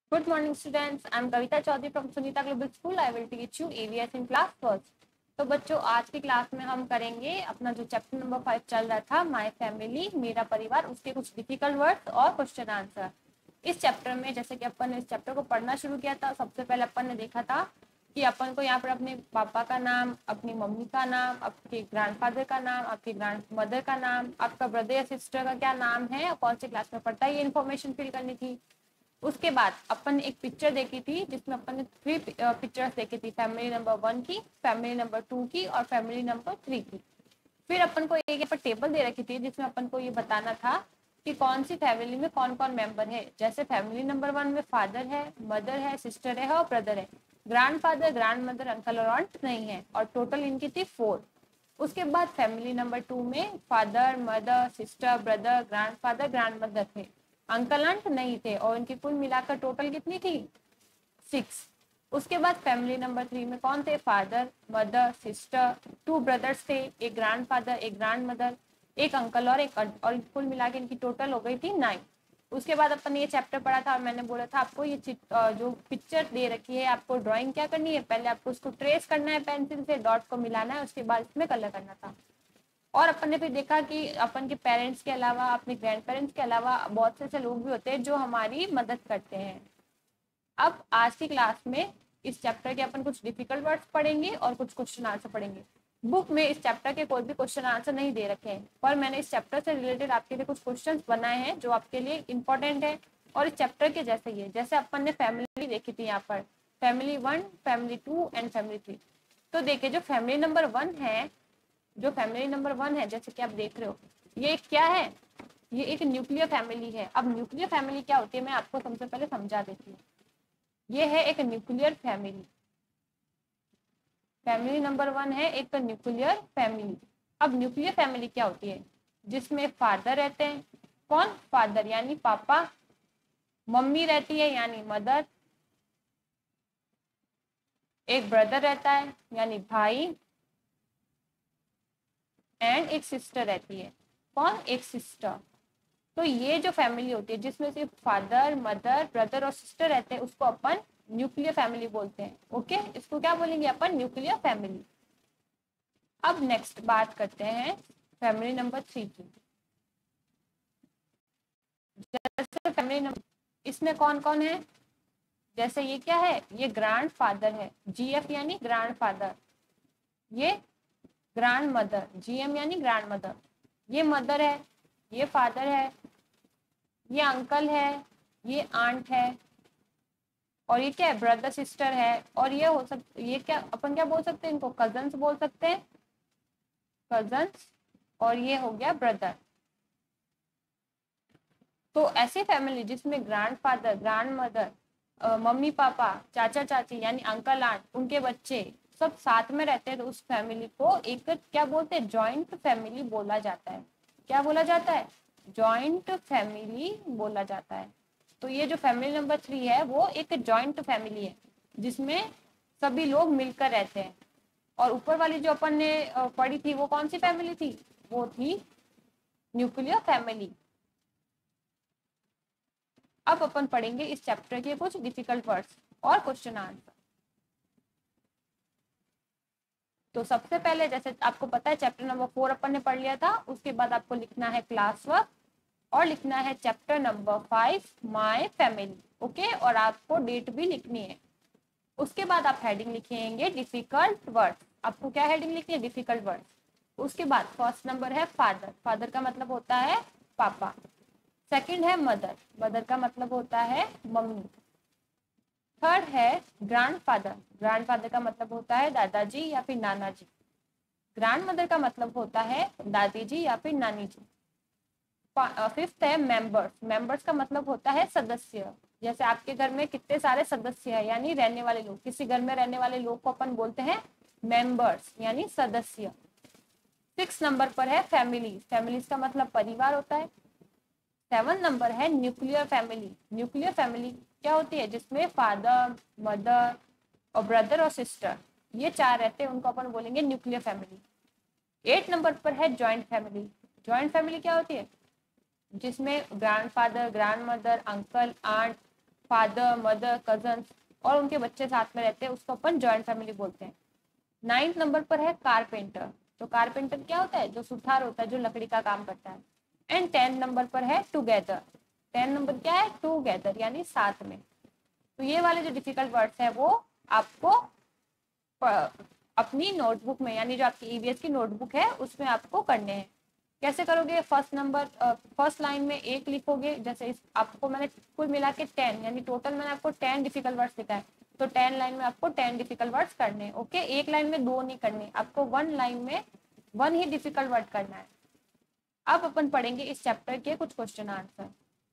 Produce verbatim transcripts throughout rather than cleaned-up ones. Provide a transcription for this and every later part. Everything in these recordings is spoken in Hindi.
Good morning, students. I'm Kavita Chaudhary from Sunita Global School. I will teach you E V S in class first. तो बच्चों, आज की क्लास में हम करेंगे अपना जो चैप्टर नंबर फाइव चल रहा था, माय फैमिली, मेरा परिवार, उसके कुछ डिफिकल्ट वर्ड्स और क्वेश्चन आंसर। इस चैप्टर में जैसे कि अपन ने इस चैप्टर को पढ़ना शुरू किया था, सबसे पहले अपन ने देखा था कि अपन को यहाँ पर अपने पापा का नाम, अपनी मम्मी का नाम, आपके ग्रैंडफादर का नाम, आपकी ग्रैंड मदर का नाम, आपका ब्रदर या सिस्टर का क्या नाम है और कौन सी क्लास में पढ़ता है, ये इन्फॉर्मेशन फिल करनी थी। उसके बाद अपन ने एक पिक्चर देखी थी जिसमें अपन ने थ्री पिक्चर्स देखी थी, फैमिली नंबर वन की, फैमिली नंबर टू की और फैमिली नंबर थ्री की। फिर अपन को एक यहाँ पर टेबल दे रखी थी जिसमें अपन को ये बताना था कि कौन सी फैमिली में कौन कौन मेंबर है। जैसे फैमिली नंबर वन में फादर है, मदर है, सिस्टर है और ब्रदर है। Grandfather, grandmother, uncle और आंट नहीं है और टोटल इनकी थी फोर। उसके बाद फैमिली नंबर टू में father, mother, sister, brother, grandfather, grandmother थे, अंकल आंट नहीं थे और इनकी कुल मिलाकर टोटल कितनी थी, सिक्स। उसके बाद फैमिली नंबर थ्री में कौन थे, father, mother, sister, two brothers थे, एक ग्रैंड फादर, एक ग्रैंड मदर, एक अंकल और एक aunt, और कुल मिला के इनकी टोटल हो गई थी नाइन। उसके बाद अपन ने ये चैप्टर पढ़ा था और मैंने बोला था आपको ये जो पिक्चर दे रखी है आपको ड्राइंग क्या करनी है, पहले आपको उसको ट्रेस करना है पेंसिल से, डॉट को मिलाना है, उसके बाद इसमें कलर करना था। और अपन ने फिर देखा कि अपन के पेरेंट्स के अलावा, अपने ग्रैंड पेरेंट्स के अलावा बहुत से ऐसे लोग भी होते हैं जो हमारी मदद करते हैं। अब आज की क्लास में इस चैप्टर के अपन कुछ डिफिकल्ट वर्ड्स पढ़ेंगे और कुछ क्वेश्चन आंसर पढ़ेंगे। बुक में इस चैप्टर के कोई भी क्वेश्चन आंसर नहीं दे रखे हैं, पर मैंने इस चैप्टर से रिलेटेड आपके लिए कुछ क्वेश्चंस बनाए हैं जो आपके लिए इंपॉर्टेंट है और इस चैप्टर के जैसे ही है। जैसे अपन ने फैमिली देखी थी यहाँ पर, family one, family two and family three. तो देखिए जो फैमिली नंबर वन है, जो फैमिली नंबर वन है जैसे कि आप देख रहे हो, ये क्या है, ये एक न्यूक्लियर फैमिली है। अब न्यूक्लियर फैमिली क्या होती है मैं आपको सबसे पहले समझा देती हूँ। ये है एक nuclear family, family number one है एक न्यूक्लियर फैमिली। अब न्यूक्लियर फैमिली क्या होती है, जिसमें फादर रहते हैं, कौन, फादर यानी पापा, मम्मी रहती है यानी मदर, एक ब्रदर रहता है यानी भाई, एंड एक सिस्टर रहती है, कौन, एक सिस्टर। तो ये जो फैमिली होती है जिसमें सिर्फ फादर, मदर, ब्रदर और सिस्टर रहते हैं उसको अपन न्यूक्लियर फैमिली बोलते हैं। ओके, इसको क्या बोलेंगे अपन, न्यूक्लियर फैमिली। अब नेक्स्ट बात करते हैं फैमिली नंबर थ्री की। जैसे फैमिली नंबर, इसमें कौन कौन है, जैसे ये क्या है, ये ग्रैंड फादर है, जीएफ यानी ग्रैंड फादर, ये ग्रैंड मदर, जीएम यानी ग्रैंड मदर, ये मदर है, ये फादर है, ये अंकल है, ये आंट है, और ये क्या है, ब्रदर सिस्टर है, और ये हो सकता, ये क्या अपन क्या बोल सकते हैं, इनको कजन्स बोल सकते हैं, कजन्स, और ये हो गया ब्रदर। तो ऐसी फैमिली जिसमें ग्रैंड फादर, ग्रैंड मदर, मम्मी पापा, चाचा चाची यानी अंकल आंट, उनके बच्चे सब साथ में रहते हैं, तो उस फैमिली को एक क्या बोलते हैं, जॉइंट फैमिली बोला जाता है। क्या बोला जाता है, जॉइंट फैमिली बोला जाता है। तो ये जो फैमिली नंबर थ्री है वो एक जॉइंट फैमिली है जिसमें सभी लोग मिलकर रहते हैं। और ऊपर वाली जो अपन ने पढ़ी थी वो कौन सी फैमिली थी, वो थी न्यूक्लियर फैमिली। अब अपन पढ़ेंगे इस चैप्टर के कुछ डिफिकल्ट वर्ड्स और क्वेश्चन आंसर। तो सबसे पहले जैसे आपको पता है चैप्टर नंबर फोर अपन ने पढ़ लिया था, उसके बाद आपको लिखना है क्लास वर्क और लिखना है chapter number five my family. Okay, और आपको डेट भी लिखनी है। उसके बाद आप हेडिंग लिखेंगे डिफिकल्ट वर्ड्स। आपको क्या हेडिंग लिखनी है, डिफिकल्ट वर्ड्स। उसके बाद फर्स्ट नंबर है फादर, फादर का मतलब होता है पापा। सेकंड है मदर, मदर का मतलब होता है मम्मी। थर्ड है ग्रैंड फादर, ग्रैंड फादर का मतलब होता है दादाजी या फिर नाना जी। ग्रैंड मदर का मतलब होता है दादी जी या फिर नानी जी। फिफ्थ है मेंबर्स, मेंबर्स का मतलब होता है सदस्य। जैसे आपके घर में कितने सारे सदस्य हैं यानी रहने वाले लोग, किसी घर में रहने वाले लोग को अपन बोलते हैं मेंबर्स यानी सदस्य। सिक्स नंबर पर है फैमिली, फैमिलीज का मतलब परिवार होता है। सेवन नंबर है न्यूक्लियर फैमिली, न्यूक्लियर फैमिली क्या होती है, जिसमें फादर, मदर और ब्रदर और सिस्टर ये चार रहते हैं, उनको अपन बोलेंगे न्यूक्लियर फैमिली। एट नंबर पर है जॉइंट फैमिली, जॉइंट फैमिली क्या होती है, जिसमें grandfather, grandmother, uncle, aunt father, mother, cousin और उनके बच्चे साथ में रहते हैं, उसको अपन जॉइंट फैमिली बोलते हैं। नाइन्थ नंबर पर है कारपेंटर। तो कारपेंटर क्या होता है? जो सुथार होता है, जो लकड़ी का काम करता है। एंड टेन नंबर पर है टुगेदर। टेन नंबर क्या है? टुगेदर यानी साथ में। तो ये वाले जो डिफिकल्ट वर्ड्स है वो आपको अपनी नोटबुक में, यानी जो आपकी ईवीएस की नोटबुक है उसमें आपको करने हैं। कैसे करोगे? फर्स्ट नंबर फर्स्ट लाइन में एक लिखोगे, जैसे इस आपको मैंने कुल मिला के टेन, यानी टोटल मैंने आपको टेन डिफिकल्ट वर्ड्स लिखा है, तो टेन लाइन में आपको टेन डिफिकल्ट वर्ड्स करने हैं। ओके, एक लाइन में दो नहीं करने, आपको वन लाइन में वन ही डिफिकल्ट वर्ड करना है। अब अपन पढ़ेंगे इस चैप्टर के कुछ क्वेश्चन आंसर।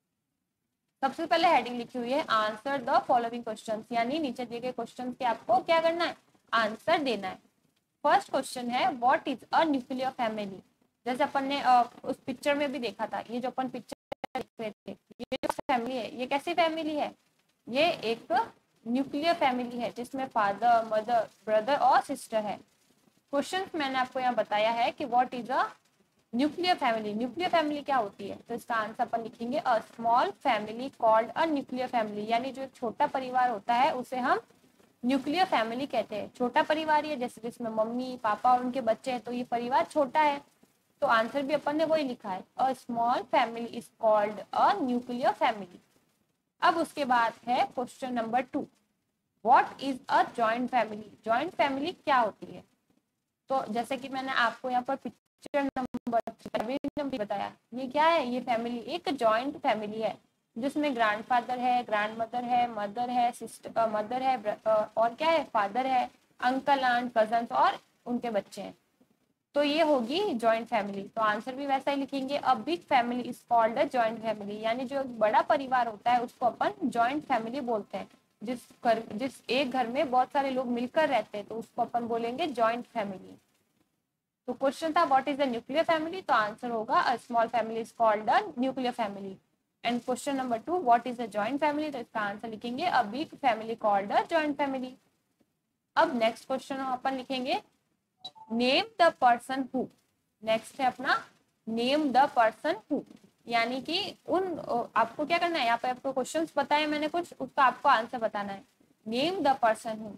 सबसे पहले हेडिंग लिखी हुई है आंसर द फॉलोइंग क्वेश्चंस, यानी नीचे दिए गए क्वेश्चंस के आपको क्या करना है? आंसर देना है। फर्स्ट क्वेश्चन है what is a nuclear family. जैसे अपन ने uh, उस पिक्चर में भी देखा था, ये जो अपन पिक्चर देख रहे थे, ये जो फैमिली है ये कैसी फैमिली है? ये एक न्यूक्लियर फैमिली है जिसमें फादर, मदर, ब्रदर और सिस्टर है। क्वेश्चन मैंने आपको यहाँ बताया है कि what is a nuclear family. Nuclear family क्या होती है? तो इसका आंसर अपन लिखेंगे a small family called a nuclear family, यानी जो एक छोटा परिवार होता है उसे हम न्यूक्लियर फैमिली कहते हैं। छोटा परिवार ये जैसे जिसमें मम्मी पापा और उनके बच्चे हैं, तो ये परिवार छोटा है। तो आंसर भी अपन ने वही लिखा है, a small family is called a nuclear family. अब उसके बाद है question number two, what is a joint family. Joint family क्या होती है? तो जैसे कि मैंने आपको यहाँ पर पिक्चर नंबर बताया, ये क्या है? ये फैमिली एक जॉइंट फैमिली है जिसमें ग्रैंडफादर है, ग्रैंडमदर है, मदर है, सिस्टर मदर है और क्या है? फादर है, अंकल, आंट, कजन्स और उनके बच्चे हैं। तो ये होगी जॉइंट फैमिली। तो आंसर भी वैसा ही लिखेंगे, a big family is called a joint family, यानी जो बड़ा परिवार होता है उसको अपन जॉइंट फैमिली बोलते हैं। जिस घर जिस एक घर में बहुत सारे लोग मिलकर रहते हैं तो उसको अपन बोलेंगे जॉइंट फैमिली। तो क्वेश्चन था what is the nuclear family, तो आंसर होगा a small family is called a nuclear family. And question number two, what is a joint family, तो इसका आंसर लिखेंगे a big family called a joint family. अब नेक्स्ट क्वेश्चन अपन लिखेंगे name the person who. Next है अपना नेम द पर्सन हु, यानी कि उन आपको क्या करना है, यहाँ पे आपको क्वेश्चंस बताए मैंने कुछ, उसका आपको आंसर बताना है। Name the person who.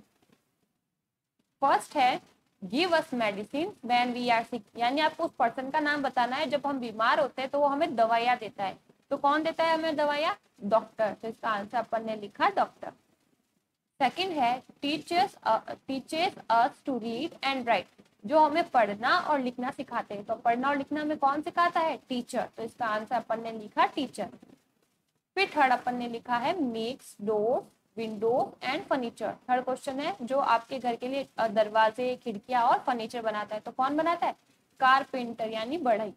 First है give us medicine when we are sick, यानी आपको उस पर्सन का नाम बताना है जब हम बीमार होते हैं तो वो हमें दवाइयाँ देता है। तो कौन देता है हमें दवाइयाँ? डॉक्टर। तो इसका आंसर अपन ने लिखा डॉक्टर। सेकंड है teachers teachers us to read and write, जो हमें पढ़ना और लिखना सिखाते हैं। तो पढ़ना और लिखना हमें कौन सिखाता है? टीचर। तो इसका आंसर अपन ने लिखा टीचर। फिर थर्ड अपन ने लिखा है makes door, window and furniture. Third question है जो आपके घर के लिए दरवाजे, खिड़कियां और फर्नीचर बनाता है। तो कौन बनाता है? कारपेंटर यानी बढ़ई।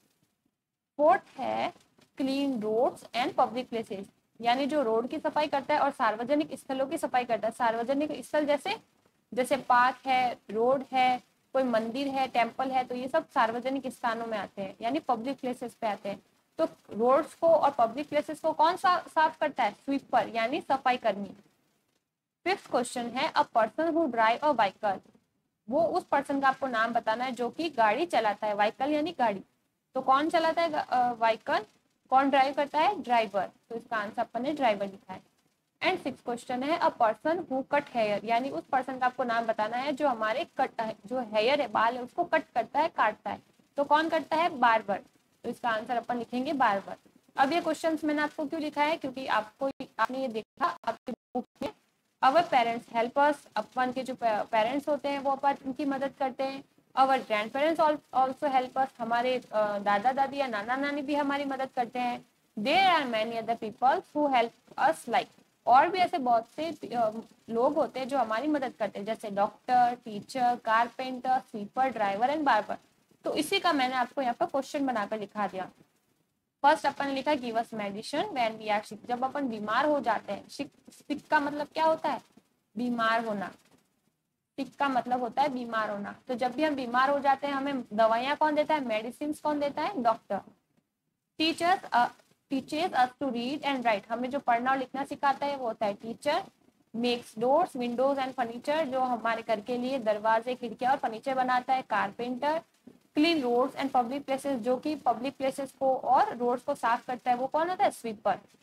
फोर्थ है clean roads and public places, यानी जो रोड की सफाई करता है और सार्वजनिक स्थलों की सफाई करता है। सार्वजनिक स्थल जैसे जैसे पार्क है, रोड है, कोई मंदिर है, टेम्पल है, तो ये सब सार्वजनिक स्थानों में आते हैं, यानी पब्लिक प्लेसेस पे आते हैं। तो रोड्स को और पब्लिक प्लेसेस को कौन सा साफ करता है? स्वीपर यानी सफाई कर्मी। फिफ्थ क्वेश्चन है a person who drive a vehicle, वो उस पर्सन का आपको नाम बताना है जो कि गाड़ी चलाता है। व्हीकल यानी गाड़ी, तो कौन चलाता है व्हीकल? कौन ड्राइव करता है? ड्राइवर। तो इसका आंसर अपन ने ड्राइवर लिखा है। एंड सिक्स क्वेश्चन है a person who cut hair, यानी उस पर्सन का आपको नाम बताना है जो हमारे कट जो हेयर है, बाल है, उसको कट करता है, काटता है। तो कौन करता है? बार्बर। तो इसका आंसर अपन लिखेंगे बार्बर। अब ये क्वेश्चंस मैंने आपको क्यों लिखा है? क्योंकि आपको आपने ये देखा आपकी बुक में, अवर पेरेंट्स हेल्प अस, अपन के जो पेरेंट्स होते हैं वो अपन उनकी मदद करते हैं। Our grandparents also help us, हमारे दादा दादी या नाना नानी भी हमारी मदद करते हैं। There are many other people who help us like, और भी ऐसे बहुत से लोग होते हैं जो हमारी मदद करते हैं, जैसे doctor, teacher, carpenter, sweeper, driver and barber. तो इसी का मैंने आपको यहाँ पर क्वेश्चन बनाकर लिखा दिया। फर्स्ट अपन ने लिखा give us medicine when we are sick, जब अपन बीमार हो जाते हैं। सिक सिक का मतलब क्या होता है? बीमार होना। सिक का मतलब होता है बीमार होना। तो जब भी हम बीमार हो जाते हैं हमें दवाइयाँ कौन देता है? मेडिसिन कौन देता है? Doctor. Teachers teachers us to read and write, हमें जो पढ़ना और लिखना सिखाता है वो होता है teacher. Makes doors, windows and furniture, जो हमारे घर के लिए दरवाजे, खिड़कियां और फर्नीचर बनाता है, carpenter. Clean roads and public places, जो कि पब्लिक प्लेसेस को और रोड्स को साफ करता है, वो कौन होता है? Sweeper.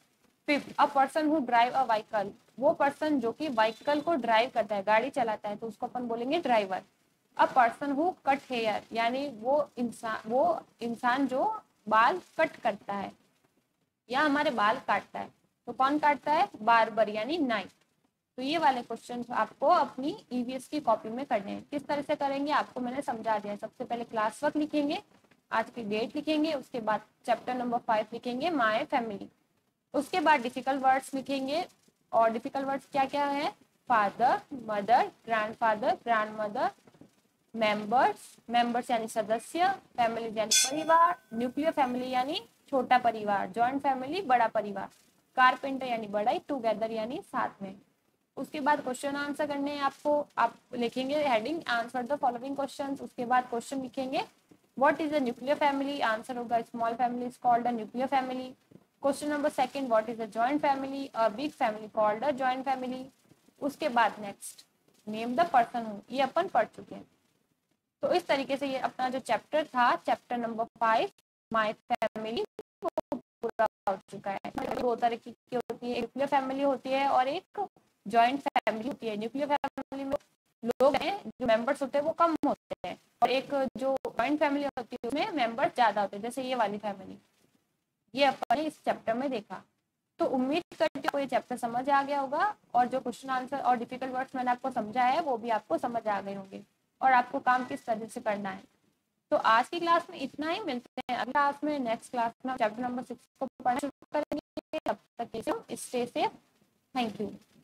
Fifth, a person who drive a vehicle, वो पर्सन जो कि व्हीकल को ड्राइव करता है, गाड़ी चलाता है, तो उसको अपन बोलेंगे driver. A person who cut hair, यानी वो इंसान वो इंसान जो बाल कट करता है या हमारे बाल काटता है। तो कौन काटता है? बार्बर यानी नाई। तो ये वाले क्वेश्चन आपको अपनी ईवीएस की कॉपी में करने हैं। किस तरह से करेंगे आपको मैंने समझा दिया। सबसे पहले क्लास वर्क लिखेंगे, आज की डेट लिखेंगे, उसके बाद चैप्टर नंबर फाइव लिखेंगे माय फैमिली, उसके बाद डिफिकल्ट वर्ड्स लिखेंगे। और डिफिकल्ट वर्ड्स क्या क्या है? Father, mother, grandfather, grandmother, members, members यानी सदस्य, फैमिली यानी परिवार, न्यूक्लियर फैमिली यानी छोटा परिवार, जॉइंट फैमिली बड़ा परिवार, कारपेंटर यानी बड़ाई, टुगेदर यानी साथ में। उसके बाद क्वेश्चन आंसर करने हैं आपको। आप लिखेंगे heading answer the following questions, उसके बाद क्वेश्चन लिखेंगे what is a nuclear family, answer होगा small family is called a nuclear family. Question number second, what is a joint family, a big family called a joint family. उसके बाद नेक्स्ट नेम द पर्सन हूँ, ये अपन पढ़ चुके हैं। तो इस तरीके से ये अपना जो चैप्टर था, chapter number five my family, वो पूरा हो चुका है। दो तरह की होती है, न्यूक्लियर फैमिली होती है और एक जॉइंट फैमिली होती है। न्यूक्लियर फैमिली में लोग हैं, जो मेंबर्स होते हैं वो कम होते हैं, और एक जो जॉइंट फैमिली होती है उसमें मेंबर्स ज्यादा होते हैं, जैसे ये वाली फैमिली। ये अपन ने इस चैप्टर में देखा। तो उम्मीद करती हूँ ये चैप्टर समझ आ गया होगा, और जो क्वेश्चन आंसर और डिफिकल्ट वर्ड्स मैंने आपको समझाया है वो भी आपको समझ आ गए होंगे, और आपको काम किस तरह से करना है। तो आज की क्लास में इतना ही, मिलते हैं अगली क्लास में। नेक्स्ट क्लास में चैप्टर नंबर सिक्स को पढ़ना शुरू करेंगे। तब तक स्टे सेफ, थैंक यू।